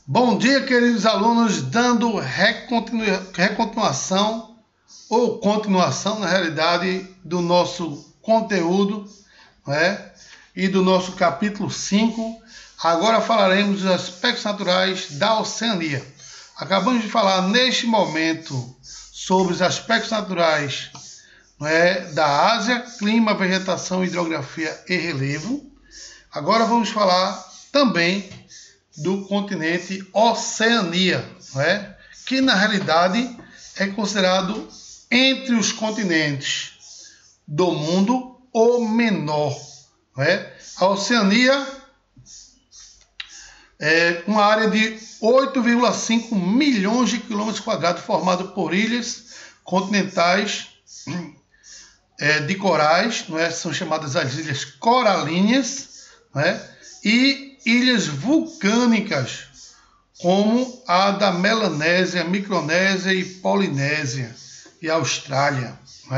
Bom dia, queridos alunos, dando recontinuação ou continuação, na realidade, do nosso conteúdo, e do nosso capítulo 5. Agora falaremos dos aspectos naturais da Oceania. Acabamos de falar neste momento sobre os aspectos naturais da Ásia, clima, vegetação, hidrografia e relevo. Agora vamos falar também do continente Oceania, que na realidade é considerado entre os continentes do mundo o menor. A Oceania é uma área de 8,5 milhões de quilômetros quadrados formado por ilhas continentais de corais, são chamadas as ilhas coralíneas, e ilhas vulcânicas, como a da Melanésia, Micronésia e Polinésia e Austrália.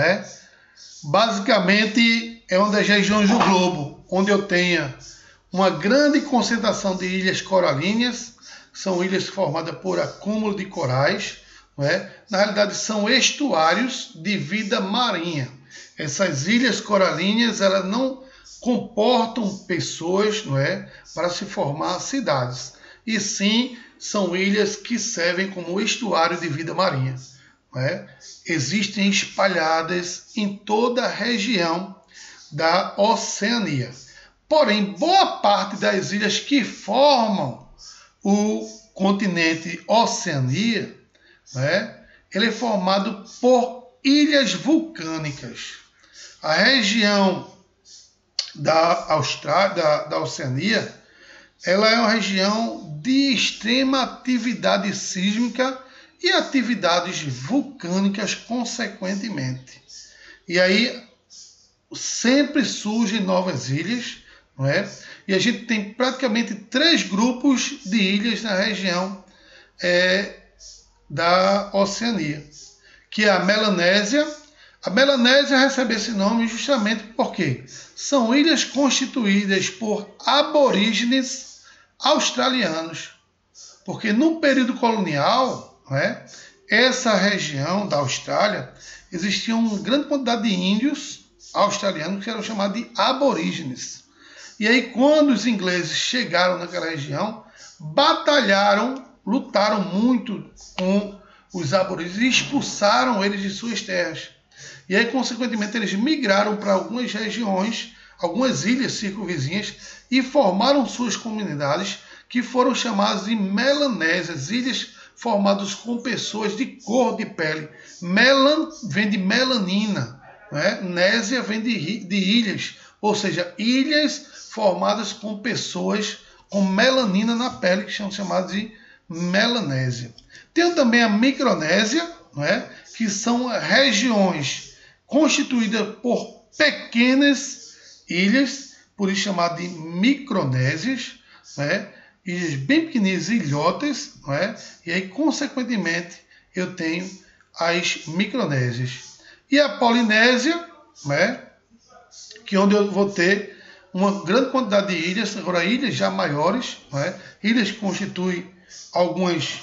Basicamente, é uma das regiões do globo onde eu tenho uma grande concentração de ilhas coralíneas. São ilhas formadas por acúmulo de corais. Na realidade, são estuários de vida marinha. Essas ilhas coralíneas, elas não comportam pessoas, para se formar cidades. E sim, são ilhas que servem como estuário de vida marinha. Existem espalhadas em toda a região da Oceania. Porém, boa parte das ilhas que formam o continente Oceania, ele é formado por ilhas vulcânicas. A região da Oceania, ela é uma região de extrema atividade sísmica e atividades vulcânicas consequentemente. E aí sempre surgem novas ilhas, E a gente tem praticamente 3 grupos de ilhas na região da Oceania, que é a Melanésia. A Melanésia recebe esse nome justamente porque são ilhas constituídas por aborígenes australianos. Porque no período colonial, essa região da Austrália, existia uma grande quantidade de índios australianos que eram chamados de aborígenes. E aí, quando os ingleses chegaram naquela região, batalharam, lutaram muito com os aborígenes e expulsaram eles de suas terras. E aí, consequentemente, eles migraram para algumas regiões, algumas ilhas circunvizinhas, e formaram suas comunidades, que foram chamadas de melanésias, ilhas formadas com pessoas de cor de pele. Melan vem de melanina, Nésia vem de ilhas, ou seja, ilhas formadas com pessoas com melanina na pele, que são chamadas de Melanésia. Tem também a Micronésia, que são regiões constituídas por pequenas ilhas, por isso chamado de Micronésias, ilhas bem pequeninas, ilhotas, e aí, consequentemente, eu tenho as Micronésias. E a Polinésia, que é onde eu vou ter uma grande quantidade de ilhas, agora ilhas já maiores, ilhas que constituem algumas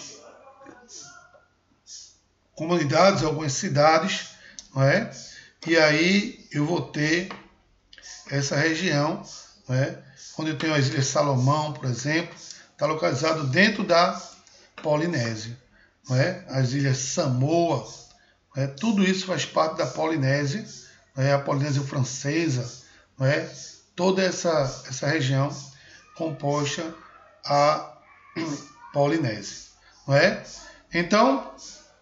comunidades, algumas cidades, e aí eu vou ter essa região, onde eu tenho as Ilhas Salomão, por exemplo, está localizado dentro da Polinésia, as Ilhas Samoa, tudo isso faz parte da Polinésia, a Polinésia Francesa, toda essa região composta a Polinésia. Então,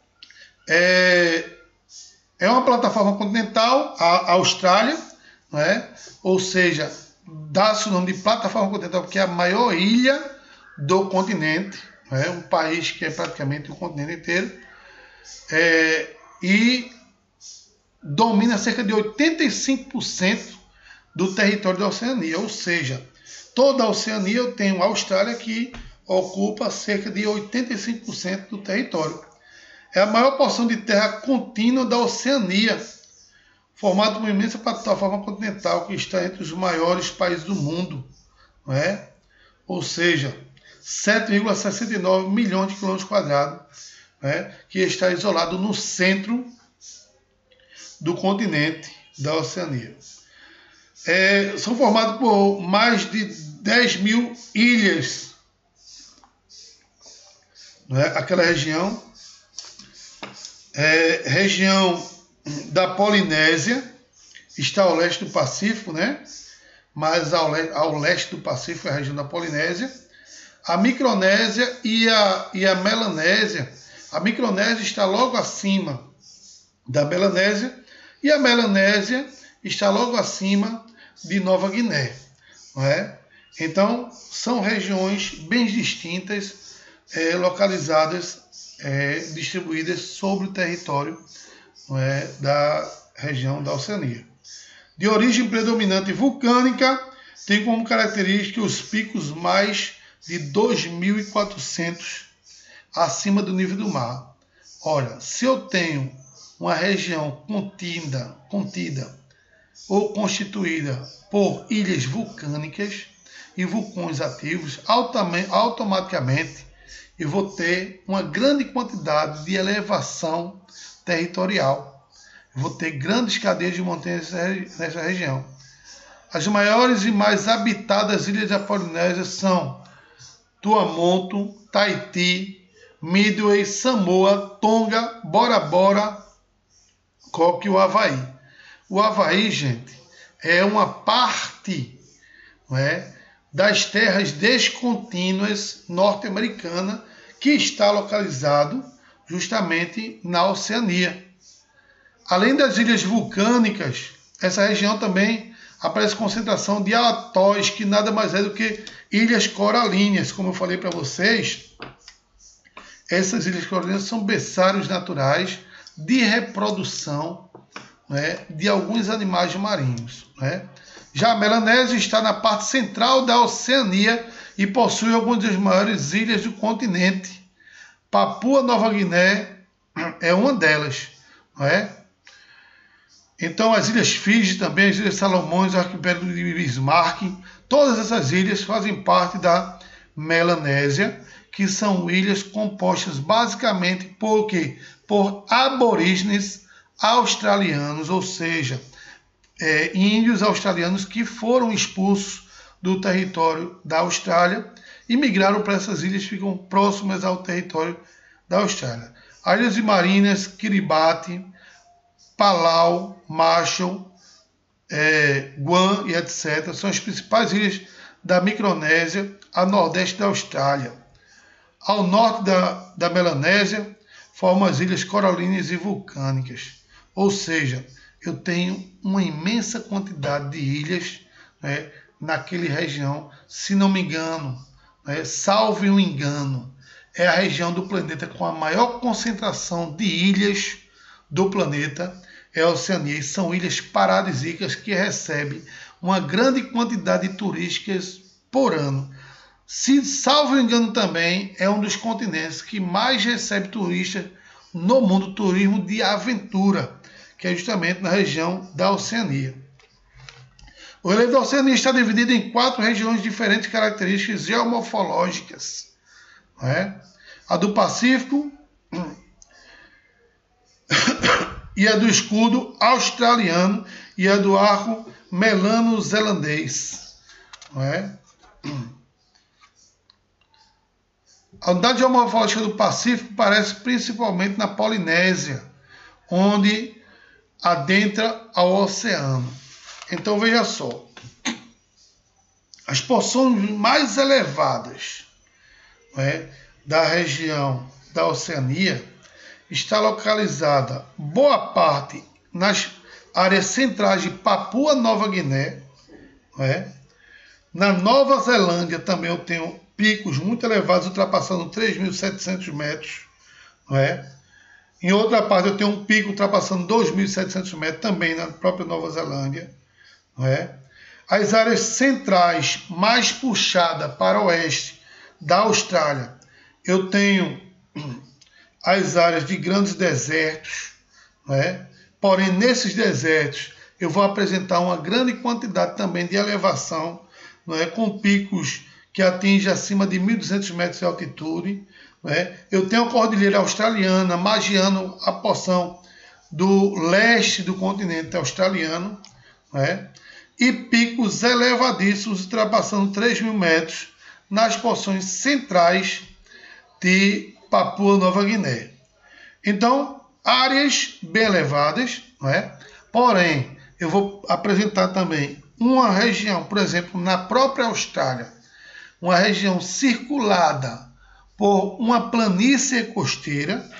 é uma plataforma continental, a Austrália, ou seja, dá-se o nome de plataforma continental porque é a maior ilha do continente, um país que é praticamente o continente inteiro, e domina cerca de 85% do território da Oceania, ou seja, toda a Oceania eu tenho a Austrália que ocupa cerca de 85% do território. É a maior porção de terra contínua da Oceania, formada por uma imensa plataforma continental que está entre os maiores países do mundo. Ou seja, 7,69 milhões de quilômetros quadrados, né, que está isolado no centro do continente da Oceania. São formados por mais de 10 mil ilhas, né, aquela região, região da Polinésia, está ao leste do Pacífico, né? Mas ao leste do Pacífico é a região da Polinésia, a Micronésia e a Melanésia. A Micronésia está logo acima da Melanésia e a Melanésia está logo acima de Nova Guiné, não é? Então, são regiões bem distintas, localizadas, distribuídas sobre o território, não é, da região da Oceania. De origem predominante vulcânica, tem como característica os picos mais de 2.400 acima do nível do mar. Olha, se eu tenho uma região contida ou constituída por ilhas vulcânicas e vulcões ativos, automaticamente eu vou ter uma grande quantidade de elevação territorial. Eu vou ter grandes cadeias de montanhas nessa região. As maiores e mais habitadas ilhas da Polinésia são Tuamotu, Tahiti, Midway, Samoa, Tonga, Bora Bora, Cook e o Havaí. O Havaí, gente, é uma parte, não é, das terras descontínuas norte-americanas que está localizado justamente na Oceania. Além das ilhas vulcânicas, essa região também aparece concentração de atóis, que nada mais é do que ilhas coralinas. Como eu falei para vocês, essas ilhas coralinas são berçários naturais de reprodução, né, de alguns animais marinhos, né? Já a Melanésia está na parte central da Oceania e possui algumas das maiores ilhas do continente. Papua Nova Guiné é uma delas, não é? Então as ilhas Fiji também, as ilhas Salomões, o arquipélago de Bismarck, todas essas ilhas fazem parte da Melanésia, que são ilhas compostas basicamente por quê? Por aborígenes australianos, ou seja, índios australianos que foram expulsos do território da Austrália e migraram para essas ilhas que ficam próximas ao território da Austrália. As ilhas de Marinas, Kiribati, Palau, Marshall, Guam e etc. são as principais ilhas da Micronésia, a nordeste da Austrália. Ao norte da Melanésia, formam as ilhas coralinas e vulcânicas. Ou seja, eu tenho uma imensa quantidade de ilhas, né, naquela região. Se não me engano, né, salve um engano, é a região do planeta com a maior concentração de ilhas do planeta, é a Oceania. E são ilhas paradisíacas que recebem uma grande quantidade de turísticas por ano. Se salvo engano também, é um dos continentes que mais recebe turistas no mundo, turismo de aventura, que é justamente na região da Oceania. O relevo da Oceania está dividido em 4 regiões diferentes de características geomorfológicas, não é? A do Pacífico e a do escudo australiano e a do arco melano-zelandês, não é? A unidade geomorfológica do Pacífico aparece principalmente na Polinésia, onde adentra ao oceano. Então veja só, as porções mais elevadas, né, da região da Oceania está localizada boa parte nas áreas centrais de Papua Nova Guiné, né? Na Nova Zelândia também eu tenho picos muito elevados, ultrapassando 3.700 metros, não é? Em outra parte eu tenho um pico ultrapassando 2.700 metros, também na própria Nova Zelândia, não é? As áreas centrais mais puxadas para o oeste da Austrália, eu tenho as áreas de grandes desertos, não é? Porém, nesses desertos eu vou apresentar uma grande quantidade também de elevação, não é? Com picos que atinge acima de 1.200 metros de altitude. Eu tenho a Cordilheira Australiana, margeando a porção do leste do continente australiano, e picos elevadíssimos ultrapassando 3.000 metros nas porções centrais de Papua Nova Guiné. Então, áreas bem elevadas, porém, eu vou apresentar também uma região, por exemplo, na própria Austrália, uma região circulada por uma planície costeira,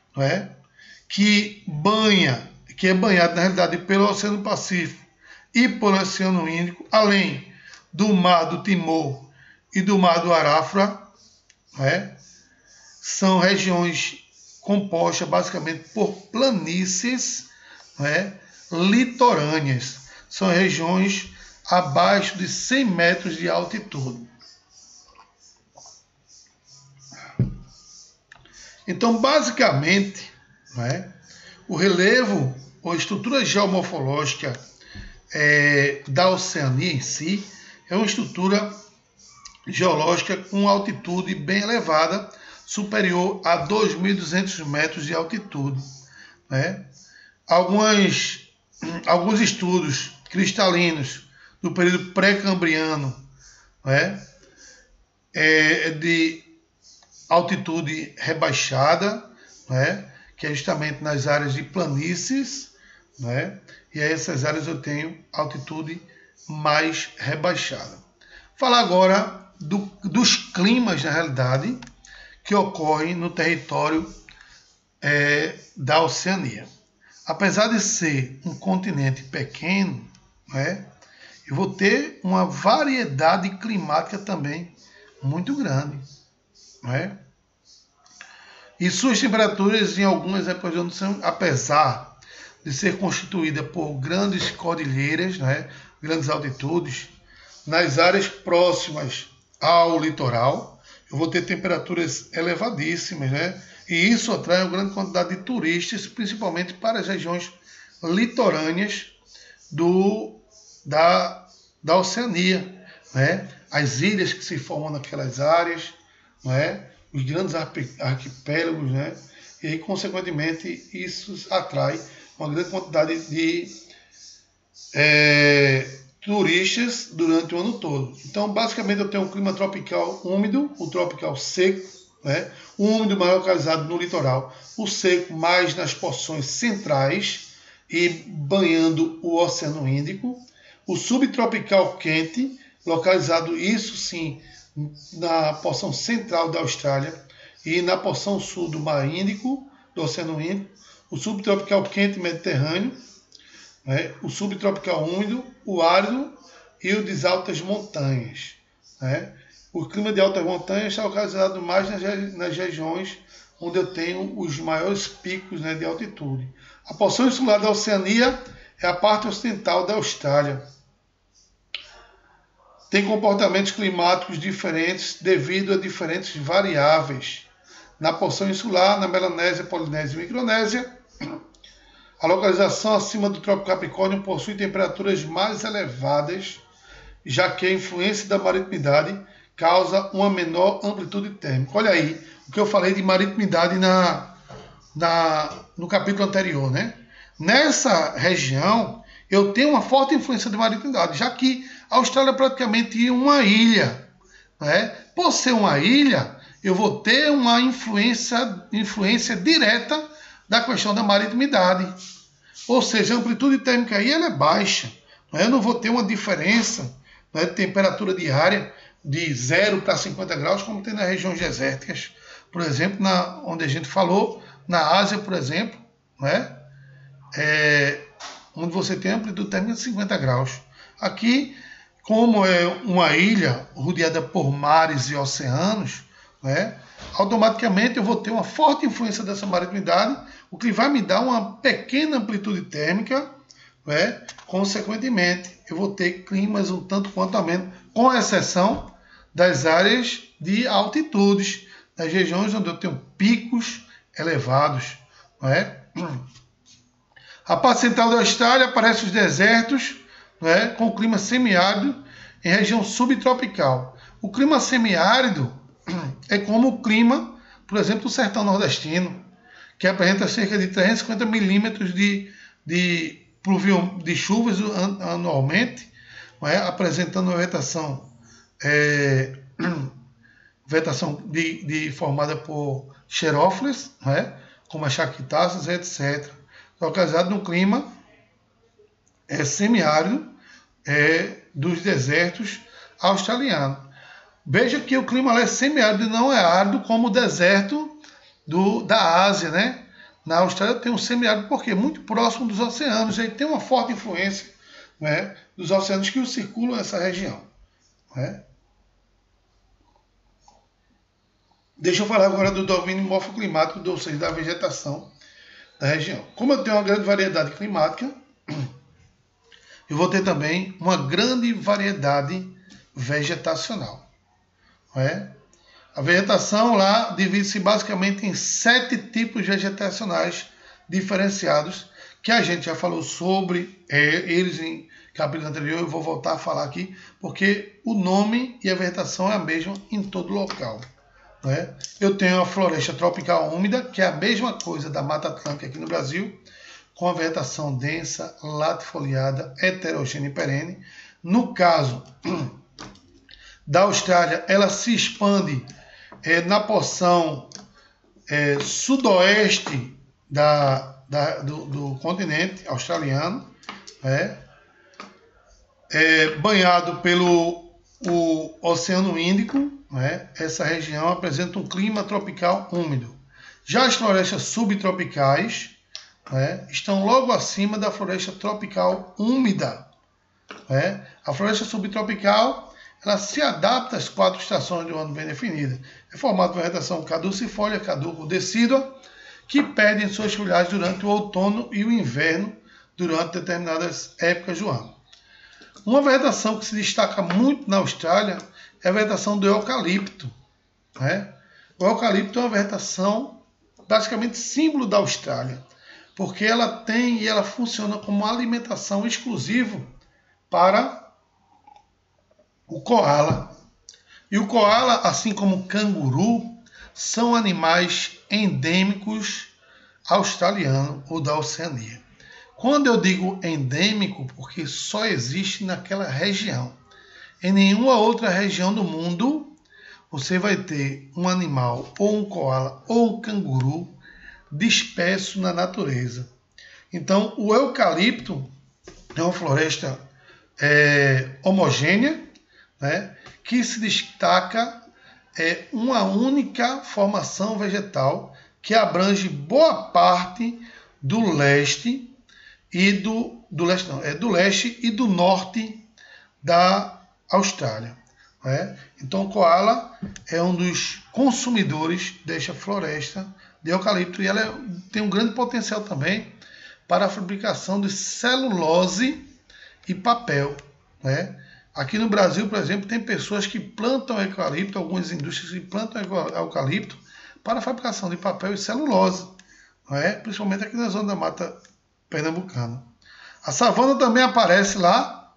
que é banhada, na realidade, pelo Oceano Pacífico e pelo Oceano Índico, além do Mar do Timor e do Mar do Arafura. São regiões compostas basicamente por planícies litorâneas. São regiões abaixo de 100 metros de altitude. Então, basicamente, o relevo ou estrutura geomorfológica da Oceania em si é uma estrutura geológica com altitude bem elevada, superior a 2.200 metros de altitude. Alguns estudos cristalinos do período pré-cambriano de altitude rebaixada, que é justamente nas áreas de planícies, e aí essas áreas eu tenho altitude mais rebaixada. Falar agora dos climas, na realidade, que ocorrem no território da Oceania. Apesar de ser um continente pequeno, eu vou ter uma variedade climática também muito grande. E suas temperaturas em algumas épocas do ano são, apesar de ser constituída por grandes cordilheiras, grandes altitudes, nas áreas próximas ao litoral, eu vou ter temperaturas elevadíssimas, e isso atrai uma grande quantidade de turistas, principalmente para as regiões litorâneas da Oceania, as ilhas que se formam naquelas áreas, os grandes arquipélagos, e aí, consequentemente, isso atrai uma grande quantidade de turistas durante o ano todo. Então, basicamente, eu tenho um clima tropical úmido, o tropical seco, o úmido mais localizado no litoral, o seco mais nas porções centrais e banhando o Oceano Índico, o subtropical quente, localizado, isso sim, na porção central da Austrália e na porção sul do Mar Índico, do Oceano Índico, o subtropical quente mediterrâneo, o subtropical úmido, o árido e o das altas montanhas. O clima de altas montanhas está localizado mais nas regiões onde eu tenho os maiores picos de altitude. A porção insular da Oceania é a parte ocidental da Austrália. Tem comportamentos climáticos diferentes devido a diferentes variáveis. Na porção insular, na Melanésia, Polinésia e Micronésia, a localização acima do Trópico Capricórnio possui temperaturas mais elevadas, já que a influência da maritimidade causa uma menor amplitude térmica. Olha aí o que eu falei de maritimidade no capítulo anterior. Nessa região, eu tenho uma forte influência de maritimidade, já que a Austrália é praticamente uma ilha. Por ser uma ilha, eu vou ter uma influência direta da questão da maritimidade. Ou seja, a amplitude térmica aí ela é baixa. Eu não vou ter uma diferença de temperatura diária de 0 para 50 graus, como tem nas regiões desérticas. Por exemplo, onde a gente falou, na Ásia, por exemplo, onde você tem amplitude térmica de 50 graus. Aqui, como é uma ilha rodeada por mares e oceanos, automaticamente eu vou ter uma forte influência dessa maritimidade, o que vai me dar uma pequena amplitude térmica, consequentemente eu vou ter climas um tanto quanto ameno, com exceção das áreas de altitudes, das regiões onde eu tenho picos elevados. A parte central da Austrália aparece os desertos, com clima semiárido em região subtropical. O clima semiárido é como o clima, por exemplo, do sertão nordestino, que apresenta cerca de 350 milímetros de chuvas anualmente, não é? Apresentando uma vegetação, formada por xerófilas, não é? Como as chaquitáceas, etc. Localizado no clima semiárido dos desertos australianos. Veja que o clima lá é semiárido e não é árido como o deserto da Ásia, né? Na Austrália tem um semiárido porque é muito próximo dos oceanos, e aí tem uma forte influência, né, dos oceanos que circulam essa região. Né? Deixa eu falar agora do domínio morfoclimático, ou seja, da vegetação da região. Como eu tenho uma grande variedade climática, eu vou ter também uma grande variedade vegetacional. Não é? A vegetação lá divide-se basicamente em 7 tipos vegetacionais diferenciados, que a gente já falou sobre eles em capítulo anterior. Eu vou voltar a falar aqui, porque o nome e a vegetação é a mesma em todo local. Né? Eu tenho a floresta tropical úmida, que é a mesma coisa da Mata Atlântica aqui no Brasil, com a vegetação densa, latifoliada, heterogênea e perene. No caso da Austrália, ela se expande na porção sudoeste do continente australiano, banhado pelo Oceano Índico. Essa região apresenta um clima tropical úmido. Já as florestas subtropicais estão logo acima da floresta tropical úmida. A floresta subtropical ela se adapta às 4 estações do ano bem definidas. É formada por vegetação caducifólia, caduco-decídua, que perdem suas folhagens durante o outono e o inverno, durante determinadas épocas do ano. Uma vegetação que se destaca muito na Austrália é a vegetação do eucalipto. O eucalipto é uma vegetação basicamente símbolo da Austrália, porque ela funciona como alimentação exclusiva para o coala. E o coala, assim como o canguru, são animais endêmicos australianos ou da Oceania. Quando eu digo endêmico, porque só existe naquela região. Em nenhuma outra região do mundo você vai ter um animal, ou um coala, ou um canguru disperso na natureza. Então, o eucalipto é uma floresta homogênea, que se destaca uma única formação vegetal que abrange boa parte do leste e do leste e do norte da Austrália. Então, o koala é um dos consumidores desta floresta de eucalipto, e ela tem um grande potencial também para a fabricação de celulose e papel. Aqui no Brasil, por exemplo, tem pessoas que plantam eucalipto, algumas indústrias que plantam eucalipto para a fabricação de papel e celulose, principalmente aqui na zona da Mata Pernambucana. A savana também aparece lá.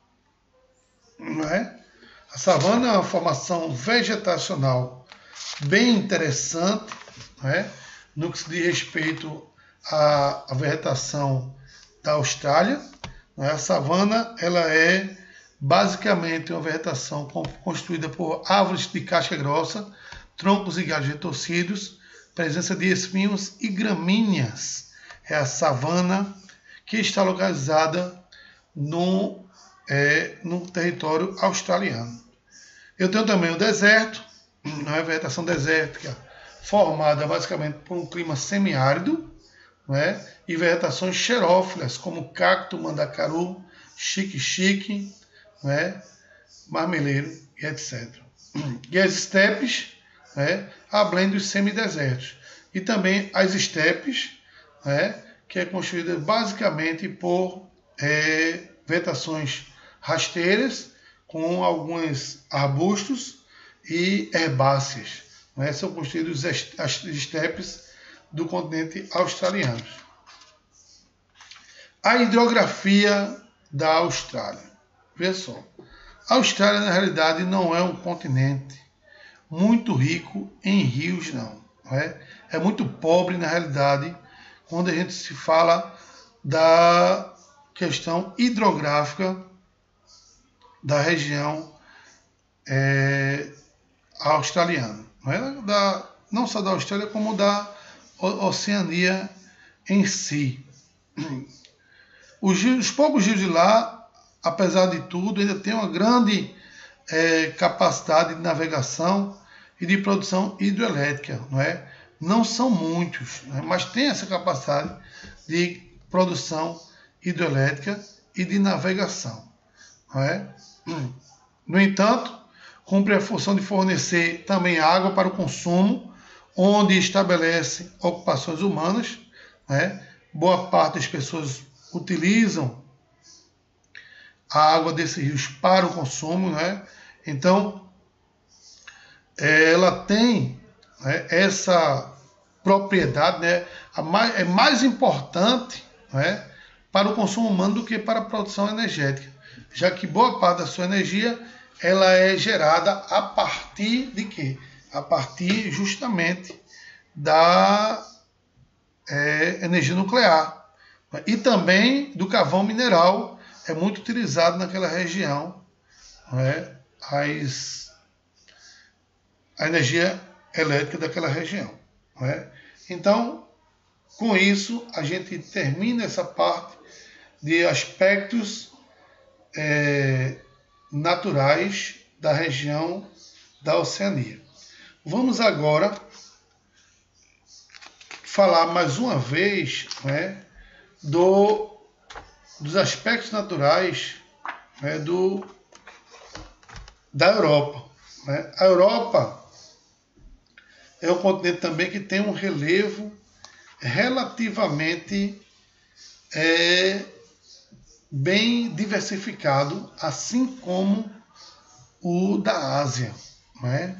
A savana é uma formação vegetacional bem interessante, no que se diz respeito à vegetação da Austrália. A savana ela é basicamente uma vegetação constituída por árvores de casca grossa, troncos e galhos retorcidos, presença de espinhos e gramíneas. É a savana que está localizada no território australiano. Eu tenho também o deserto, a vegetação desértica, formada basicamente por um clima semiárido, e vegetações xerófilas, como cacto, mandacaru, xique-xique, marmeleiro e etc. E as estepes, além dos semidesertos. E também as estepes, que é constituída basicamente por vegetações rasteiras, com alguns arbustos e herbáceas. São constituídas as estepes do continente australiano. A hidrografia da Austrália. Veja só. A Austrália, na realidade, não é um continente muito rico em rios, não é? É muito pobre, na realidade, quando a gente se fala da questão hidrográfica da região australiana. Não, não só da Austrália, como da Oceania em si. Os poucos rios de lá, apesar de tudo, ainda tem uma grande capacidade de navegação e de produção hidrelétrica, não é? Não são muitos, né? Mas tem essa capacidade de produção hidrelétrica e de navegação, não é? No entanto, cumpre a função de fornecer também água para o consumo, onde estabelece ocupações humanas, né? Boa parte das pessoas utilizam a água desses rios para o consumo, né? Então, ela tem, né, essa propriedade, né, é mais importante, né, para o consumo humano do que para a produção energética, já que boa parte da sua energia ela é gerada a partir de quê? A partir justamente da energia nuclear e também do carvão mineral, é muito utilizado naquela região, né, a energia elétrica daquela região. Né? Então, com isso, a gente termina essa parte de aspectos naturais da região da Oceania. Vamos agora falar mais uma vez, né, dos aspectos naturais, né, da Europa. Né? A Europa é um continente também que tem um relevo relativamente bem diversificado, assim como o da Ásia, né?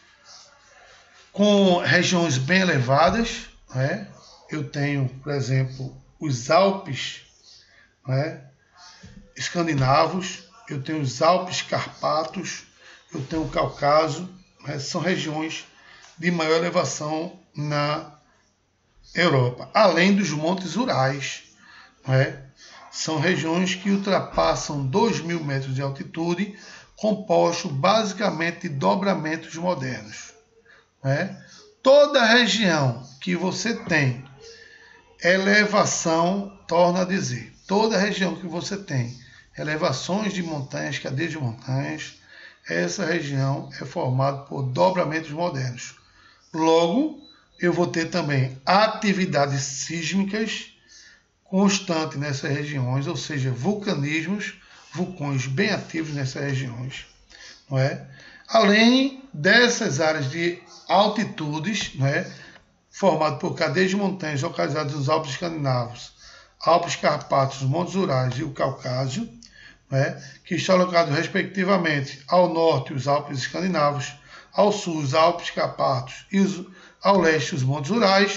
Com regiões bem elevadas, né? Eu tenho, por exemplo, os Alpes, né, escandinavos, eu tenho os Alpes Carpatos, eu tenho o Cáucaso, né? São regiões de maior elevação na Europa, além dos montes Urais, né? São regiões que ultrapassam 2.000 metros de altitude, composto basicamente de dobramentos modernos. Né? Toda região que você tem elevação, torna a dizer, toda região que você tem elevações de montanhas, cadeias de montanhas, essa região é formada por dobramentos modernos. Logo, eu vou ter também atividades sísmicas constantes nessas regiões, ou seja, vulcanismos, vulcões bem ativos nessas regiões. Não é? Além dessas áreas de altitudes, não é? Formado por cadeias de montanhas localizadas nos Alpes escandinavos, Alpes Carpatos, os Montes Urais e o Cáucaso, né, que estão locados respectivamente ao norte os Alpes escandinavos, ao sul os Alpes Carpatos e ao leste os Montes Urais,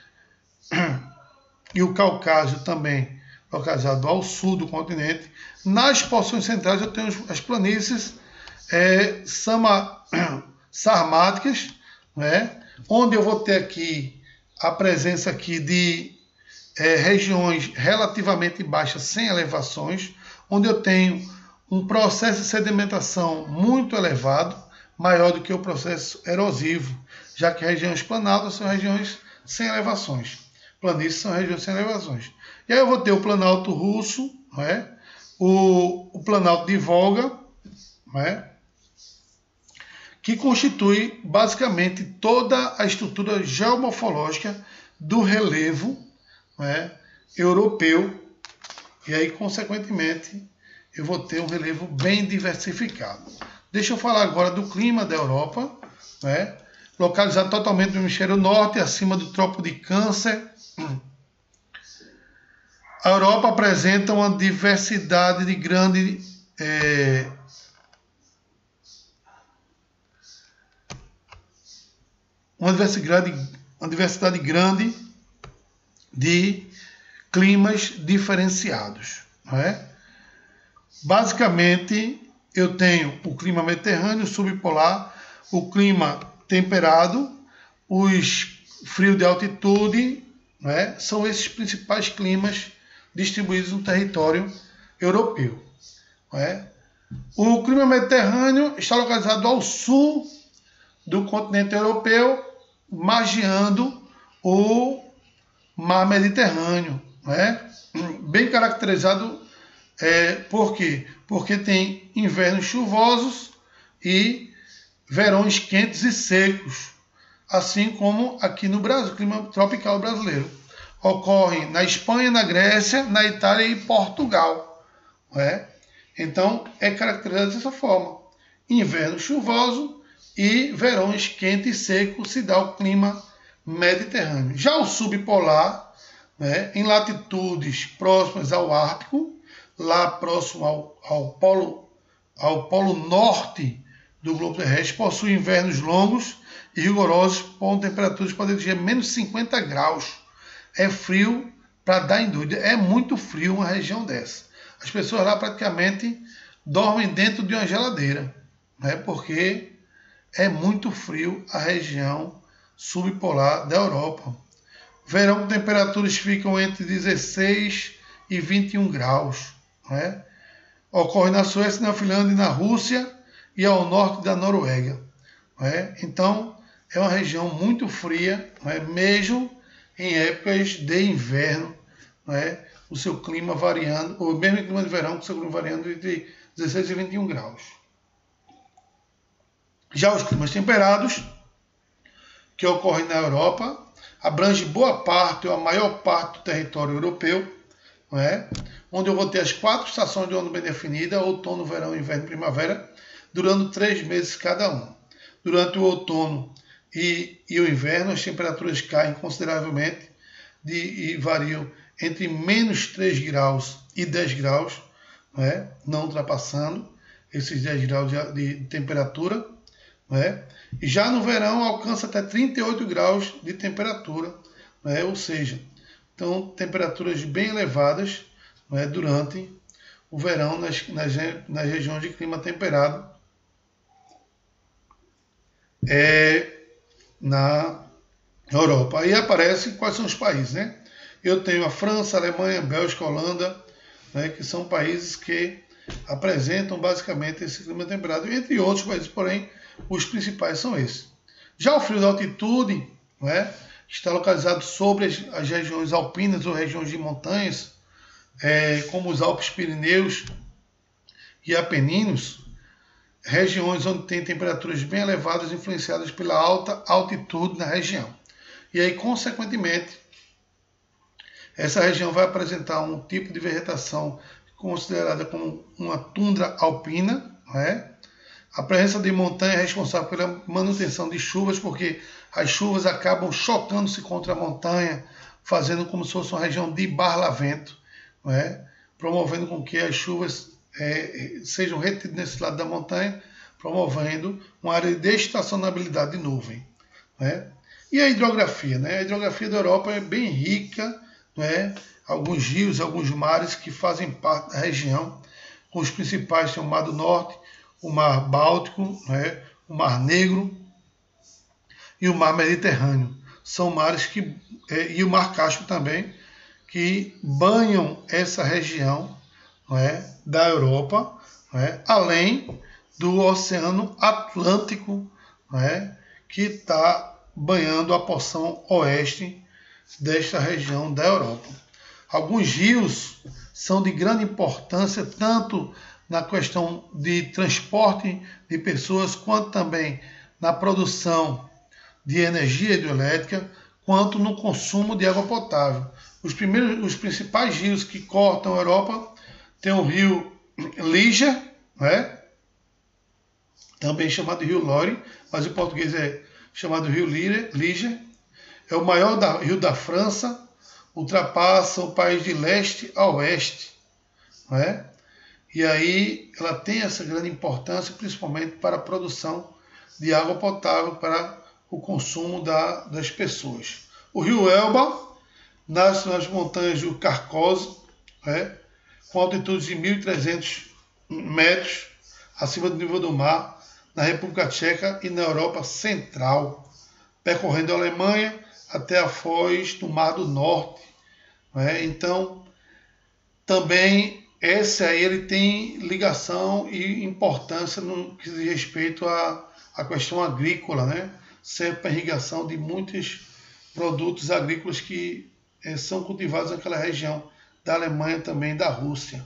e o Cáucaso também localizado ao sul do continente. Nas porções centrais eu tenho as planícies sarmáticas, né, onde eu vou ter aqui a presença aqui de regiões relativamente baixas, sem elevações, onde eu tenho um processo de sedimentação muito elevado, maior do que o processo erosivo, já que regiões planadas são regiões sem elevações. Planícies são regiões sem elevações. E aí eu vou ter o Planalto Russo, né? o Planalto de Volga, né? Que constitui basicamente toda a estrutura geomorfológica do relevo, né, europeu, e aí, consequentemente, eu vou ter um relevo bem diversificado. Deixa eu falar agora do clima da Europa, né, localizado totalmente no hemisfério norte, acima do Trópico de Câncer. A Europa apresenta uma diversidade de grande uma diversidade grande de climas diferenciados. Não é? Basicamente, eu tenho o clima mediterrâneo, subpolar, o clima temperado, os frios de altitude, né? São esses principais climas distribuídos no território europeu. Né? O clima mediterrâneo está localizado ao sul do continente europeu, margeando o mar Mediterrâneo, né? Bem caracterizado, por quê? Porque tem invernos chuvosos e verões quentes e secos, assim como aqui no Brasil, clima tropical brasileiro. Ocorre na Espanha, na Grécia, na Itália e Portugal. Né? Então, é caracterizado dessa forma. Inverno chuvoso e verões quente e seco se dá o clima mediterrâneo. Já o subpolar, né, em latitudes próximas ao Ártico, lá próximo ao polo norte do globo terrestre, possui invernos longos e rigorosos, com temperaturas que podem atingir menos 50 graus. É frio para dar em dúvida. É muito frio uma região dessa. As pessoas lá praticamente dormem dentro de uma geladeira, né? Porque é muito frio a região subpolar da Europa. Verão, temperaturas ficam entre 16 e 21 graus. Né? Ocorre na Suécia, na Finlândia, na Rússia e ao norte da Noruega. Né? Então, é uma região muito fria, né? Mesmo em épocas de inverno, né? O seu clima variando, ou mesmo em clima de verão, com o seu clima variando entre 16 e 21 graus. Já os climas temperados, que ocorrem na Europa, abrange boa parte ou a maior parte do território europeu, não é? Onde eu vou ter as 4 estações do ano bem definidas, outono, verão, inverno e primavera, durando 3 meses cada um. Durante o outono e o inverno, as temperaturas caem consideravelmente e variam entre menos 3 graus e 10 graus, não ultrapassando esses 10 graus de temperatura. E já no verão alcança até 38 graus de temperatura, ou seja, então temperaturas bem elevadas durante o verão nas regiões de clima temperado na Europa. Aí aparece quais são os países, né? Eu tenho a França, a Alemanha, a Bélgica, a Holanda, que são países que apresentam basicamente esse clima temperado, entre outros países, porém os principais são esses. Já o frio da altitude, está localizado sobre as regiões alpinas ou regiões de montanhas, como os Alpes Pirineus e Apeninos, regiões onde tem temperaturas bem elevadas influenciadas pela alta altitude na região. E aí, consequentemente, essa região vai apresentar um tipo de vegetação considerada como uma tundra alpina. A presença de montanha é responsável pela manutenção de chuvas, porque as chuvas acabam chocando-se contra a montanha, fazendo como se fosse uma região de barlavento, promovendo com que as chuvas sejam retidas nesse lado da montanha, promovendo uma área de estacionabilidade de nuvem. E a hidrografia? A hidrografia da Europa é bem rica, alguns rios, alguns mares que fazem parte da região, com os principais tem o Mar do Norte, o Mar Báltico, o Mar Negro e o Mar Mediterrâneo. São mares e o Mar Cáspio também, que banham essa região da Europa, além do Oceano Atlântico, que está banhando a porção oeste desta região da Europa. Alguns rios são de grande importância, tanto na questão de transporte de pessoas, quanto também na produção de energia hidroelétrica, quanto no consumo de água potável. Os principais rios que cortam a Europa tem o rio Líger, também chamado rio Loire, mas em português é chamado rio Líger. É o maior rio da França, ultrapassa o país de leste a oeste. E aí ela tem essa grande importância, principalmente para a produção de água potável para o consumo das pessoas. O rio Elba nasce nas montanhas do Carcosa, com altitudes de 1.300 metros, acima do nível do mar, na República Tcheca e na Europa Central, percorrendo a Alemanha até a foz do Mar do Norte. Né? Então, também esse aí ele tem ligação e importância no que diz respeito à questão agrícola, né? Serve para irrigação de muitos produtos agrícolas que são cultivados naquela região da Alemanha, também da Rússia.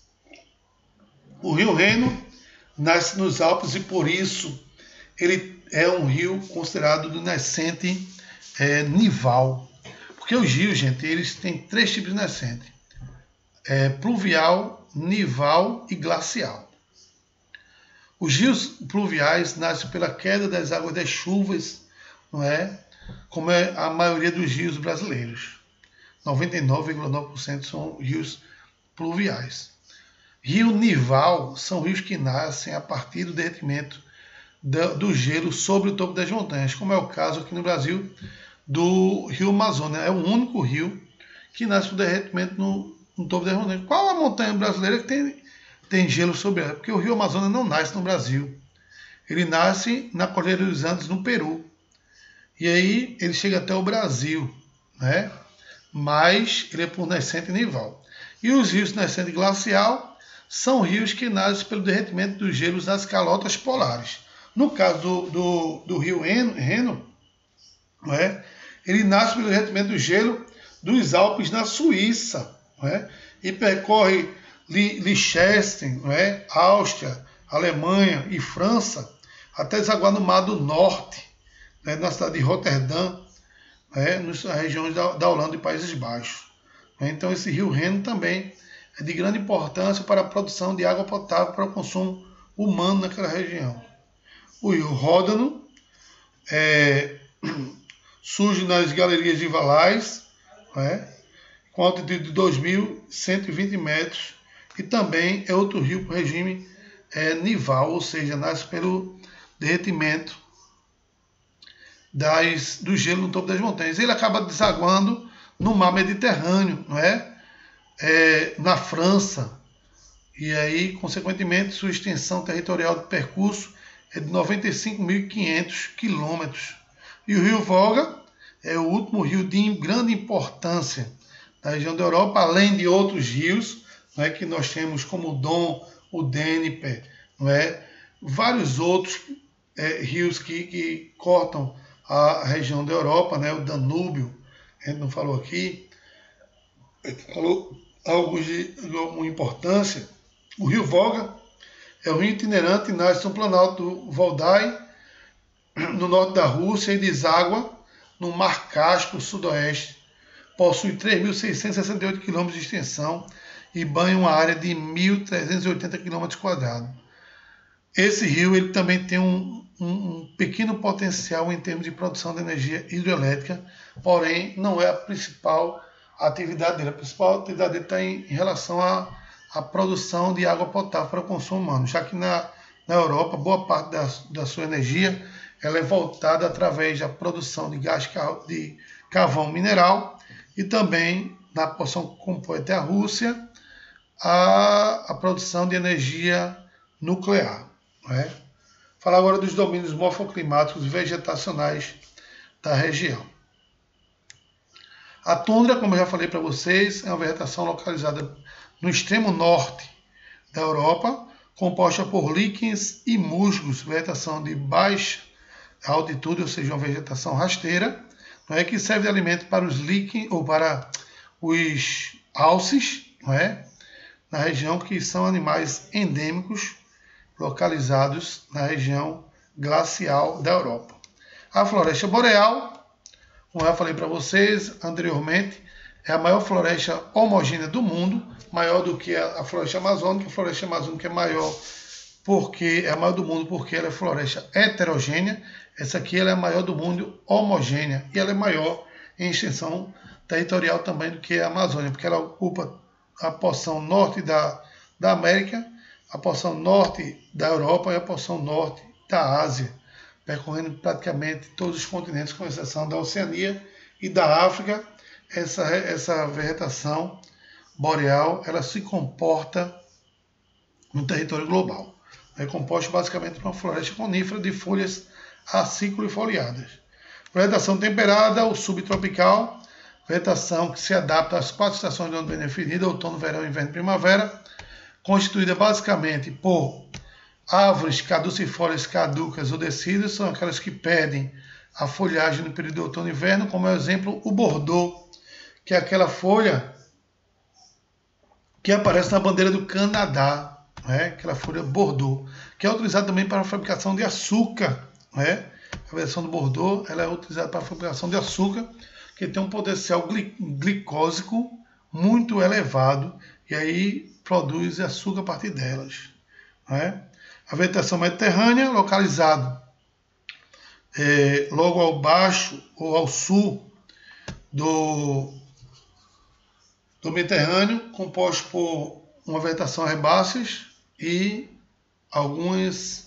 O rio Reno nasce nos Alpes e por isso ele é um rio considerado de nascente nival. Porque os rios, gente, eles têm 3 tipos de nascente: pluvial, nival e glacial. Os rios pluviais nascem pela queda das águas das chuvas, não é? Como é a maioria dos rios brasileiros. 99,9% são rios pluviais. Rio nival são rios que nascem a partir do derretimento do gelo sobre o topo das montanhas, como é o caso aqui no Brasil do Rio Amazonas. É o único rio que nasce do derretimento no topo das montanhas. Qual a montanha brasileira que tem gelo sobre ela? Porque o Rio Amazonas não nasce no Brasil. Ele nasce na Cordilheira dos Andes, no Peru. E aí ele chega até o Brasil, né? Mas ele é por nascente nival. E os rios nascente glacial são rios que nascem pelo derretimento dos gelos nas calotas polares. No caso do rio Reno, não é? Ele nasce pelo derretimento do gelo dos Alpes na Suíça, não é? E percorre Liechtenstein, não é? Áustria, Alemanha e França, até desaguar no Mar do Norte, né? Na cidade de Roterdã, nas regiões da Holanda e Países Baixos. Então esse rio Reno também é de grande importância para a produção de água potável para o consumo humano naquela região. O rio Ródano surge nas galerias de Valais, com altitude de 2.120 metros, e também é outro rio com regime nival, ou seja, nasce pelo derretimento do gelo no topo das montanhas. Ele acaba desaguando no mar Mediterrâneo, não é? Na França, e aí, consequentemente, sua extensão territorial de percurso é de 95.500 quilômetros. E o rio Volga é o último rio de grande importância da região da Europa, além de outros rios, não é, que nós temos como o Don, o Dnieper, não é? Vários outros rios que cortam a região da Europa, né? O Danúbio, a gente não falou aqui, a gente falou algo de alguma importância. O rio Volga é um rio itinerante, nasce no Planalto Valdai, no norte da Rússia, e deságua no Mar Cáspio sudoeste. Possui 3.668 km de extensão e banha uma área de 1.380 km². Esse rio ele também tem um pequeno potencial em termos de produção de energia hidrelétrica, porém não é a principal atividade dele. A principal atividade dele está em relação à produção de água potável para o consumo humano, já que na Europa boa parte da sua energia ela é voltada através da produção de gás de carvão mineral e também na porção que compõe até a Rússia a produção de energia nuclear. Né? Falar agora dos domínios morfoclimáticos e vegetacionais da região. A tundra, como eu já falei para vocês, é uma vegetação localizada no extremo norte da Europa, composta por líquens e musgos, vegetação de baixa altitude, ou seja, uma vegetação rasteira, não é, que serve de alimento para os líquens ou para os alces, não é, na região, que são animais endêmicos localizados na região glacial da Europa. A floresta boreal, como eu já falei para vocês anteriormente, é a maior floresta homogênea do mundo, maior do que a floresta amazônica. A floresta amazônica é maior porque é a maior do mundo porque ela é floresta heterogênea. Essa aqui ela é a maior do mundo homogênea e ela é maior em extensão territorial também do que a Amazônia, porque ela ocupa a porção norte da América, a porção norte da Europa e a porção norte da Ásia, percorrendo praticamente todos os continentes, com exceção da Oceania e da África. Essa vegetação boreal ela se comporta no território global. É composto basicamente por uma floresta conífera de folhas aciclo-foliadas. Vegetação temperada ou subtropical, vegetação que se adapta às 4 estações do ano bem definidas, outono, verão, inverno e primavera, constituída basicamente por árvores caducifólias caducas ou deciduas, são aquelas que perdem a folhagem no período de outono e inverno, como é o exemplo o bordô, que é aquela folha que aparece na bandeira do Canadá, aquela folha bordô, que é utilizada também para a fabricação de açúcar. A versão do bordô ela é utilizada para a fabricação de açúcar, que tem um potencial glicósico muito elevado, e aí produz açúcar a partir delas. A vegetação mediterrânea, localizada logo ao baixo ou ao sul do Mediterrâneo, composto por uma vegetação herbáceas e alguns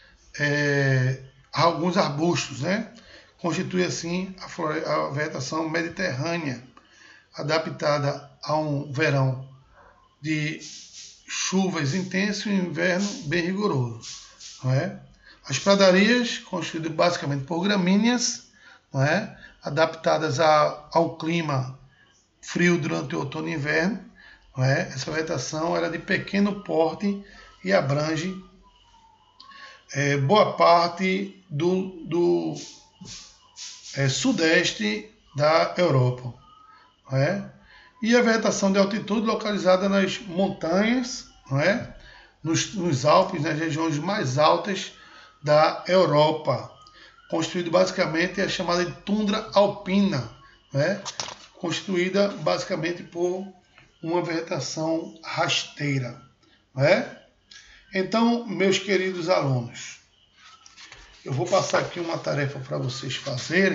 arbustos, constitui assim a vegetação mediterrânea, adaptada a um verão de chuvas intensas e um inverno bem rigoroso. As pradarias, constituídas basicamente por gramíneas, adaptadas ao clima frio durante o outono e inverno. Essa vegetação era de pequeno porte e abrange boa parte do sudeste da Europa. E a vegetação de altitude localizada nas montanhas, nos Alpes, nas regiões mais altas da Europa, constituído basicamente a chamada de tundra alpina, constituída basicamente por uma vegetação rasteira. Então, meus queridos alunos, eu vou passar aqui uma tarefa para vocês fazerem,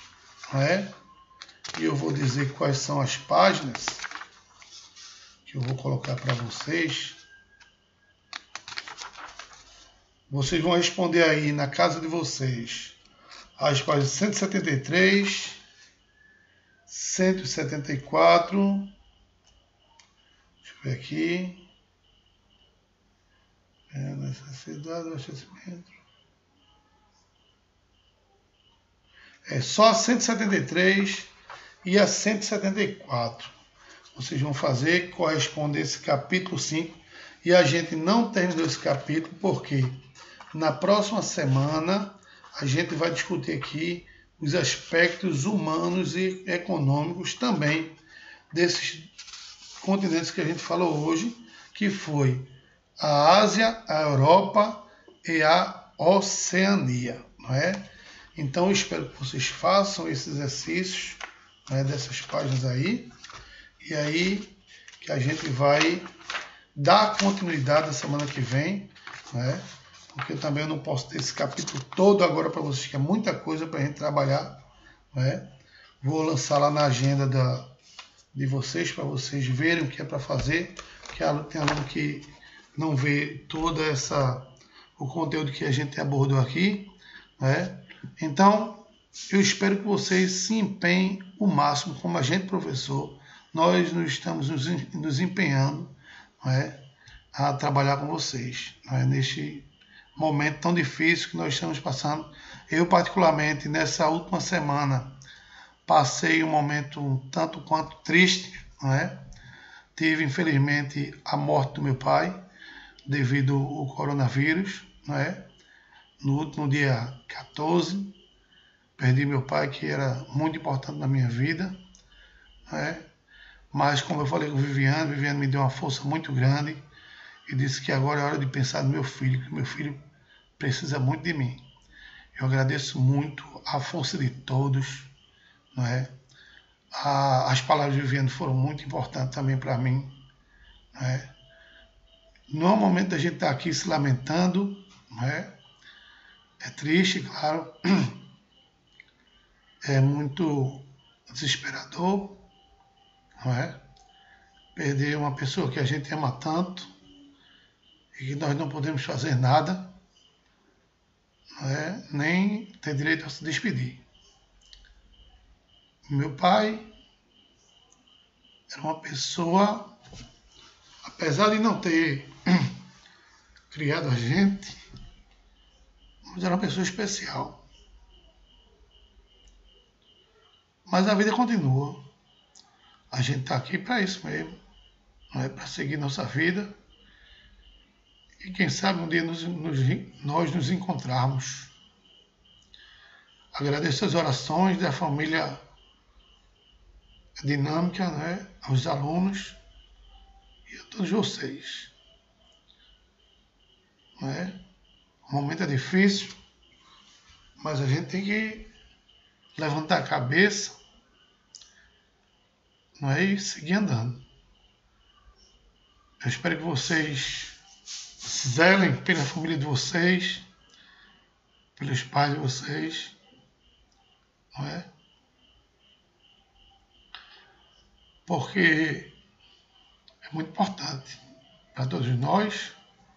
e eu vou dizer quais são as páginas que eu vou colocar para vocês. Vocês vão responder aí na casa de vocês as páginas 173, 174, deixa eu ver aqui, necessidade do abastecimento, só a 173 e a 174. Vocês vão fazer, corresponde a esse capítulo 5, e a gente não terminou esse capítulo porque na próxima semana a gente vai discutir aqui os aspectos humanos e econômicos também desses continentes que a gente falou hoje, que foi a Ásia, a Europa e a Oceania. Então eu espero que vocês façam esses exercícios dessas páginas aí, e aí que a gente vai dar continuidade na semana que vem, porque eu também não posso ter esse capítulo todo agora para vocês, que é muita coisa para a gente trabalhar. Vou lançar lá na agenda de vocês, para vocês verem o que é para fazer, porque tem aluno que não vê todo o conteúdo que a gente abordou aqui. Então, eu espero que vocês se empenhem o máximo, como a gente, professor, nós estamos nos empenhando a trabalhar com vocês neste momento tão difícil que nós estamos passando. Eu, particularmente, nessa última semana, passei um momento um tanto quanto triste. Tive, infelizmente, a morte do meu pai, devido ao coronavírus. No último dia 14, perdi meu pai, que era muito importante na minha vida. Mas, como eu falei com o Viviane me deu uma força muito grande e disse que agora é hora de pensar no meu filho, que meu filho precisa muito de mim. Eu agradeço muito a força de todos. As palavras de Viviane foram muito importantes também para mim. Não é o momento da gente estar aqui se lamentando. É triste, claro. É muito desesperador. Perder uma pessoa que a gente ama tanto e que nós não podemos fazer nada, nem ter direito a se despedir. Meu pai era uma pessoa, apesar de não ter criado a gente, mas era uma pessoa especial. Mas a vida continua. A gente está aqui para isso mesmo, não é para seguir nossa vida. E quem sabe um dia nós nos encontrarmos. Agradeço as orações da família dinâmica, né, aos alunos e a todos vocês. Né? O momento é difícil, mas a gente tem que levantar a cabeça, não é? E seguir andando. Eu espero que vocês zelem pela família de vocês, pelos pais de vocês, não é? Porque é muito importante para todos nós,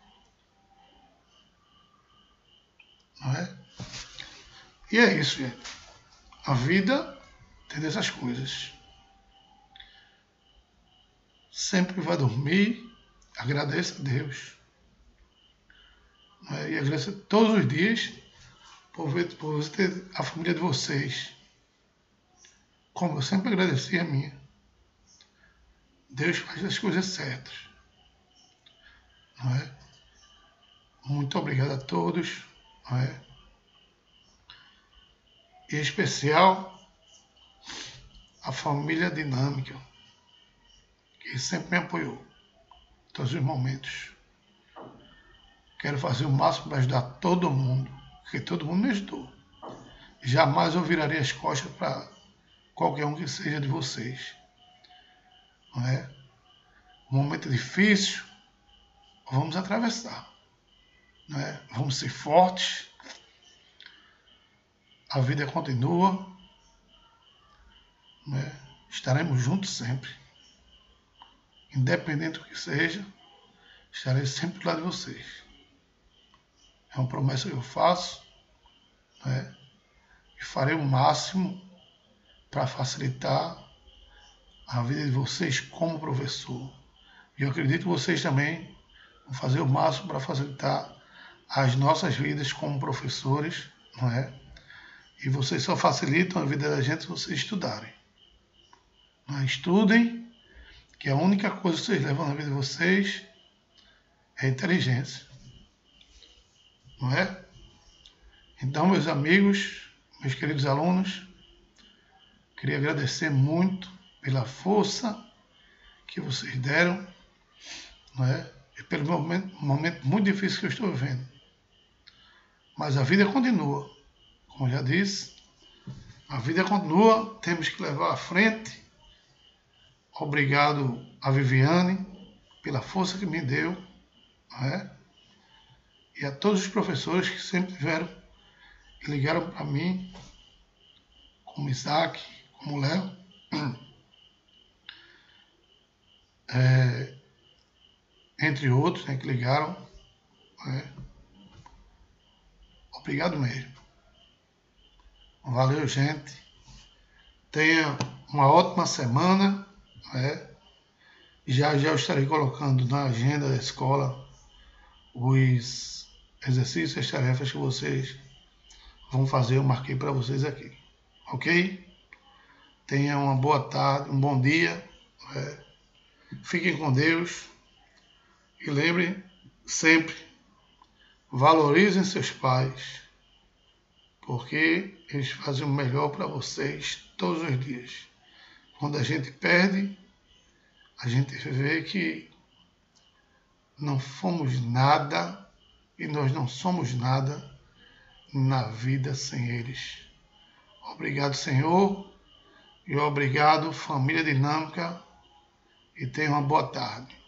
não é? E é isso, gente. A vida tem dessas coisas. Sempre vai dormir, agradeça a Deus. Não é? E agradeça todos os dias por você ter a família de vocês. Como eu sempre agradeci a minha. Deus faz as coisas certas. Não é? Muito obrigado a todos. Não é? E em especial a família dinâmica, que sempre me apoiou em todos os momentos. Quero fazer o máximo para ajudar todo mundo, porque todo mundo me ajudou. Jamais eu virarei as costas para qualquer um que seja de vocês. Não é? Um momento difícil, vamos atravessar. Não é? Vamos ser fortes. A vida continua. Não é? Estaremos juntos sempre. Independente do que seja, estarei sempre do lado de vocês. É uma promessa que eu faço. Não é? E farei o máximo para facilitar a vida de vocês como professor. E eu acredito que vocês também vão fazer o máximo para facilitar as nossas vidas como professores, não é? E vocês só facilitam a vida da gente se vocês estudarem. Não é? Estudem, que a única coisa que vocês levam na vida de vocês é a inteligência. Não é? Então, meus amigos, meus queridos alunos, queria agradecer muito pela força que vocês deram, não é? E pelo momento muito difícil que eu estou vivendo. Mas a vida continua. Como eu já disse, a vida continua, temos que levar à frente. Obrigado a Viviane pela força que me deu, não é? E a todos os professores que sempre tiveram e ligaram para mim, como Isaac, como Léo. Entre outros, né, que ligaram. Né? Obrigado mesmo. Valeu, gente. Tenha uma ótima semana. Né? Já eu estarei colocando na agenda da escola os exercícios e as tarefas que vocês vão fazer. Eu marquei para vocês aqui. Ok? Tenha uma boa tarde, um bom dia. Né? Fiquem com Deus. E lembrem sempre, valorizem seus pais, porque eles fazem o melhor para vocês todos os dias. Quando a gente perde, a gente vê que não fomos nada e nós não somos nada na vida sem eles. Obrigado, Senhor, e obrigado, família dinâmica, e tenha uma boa tarde.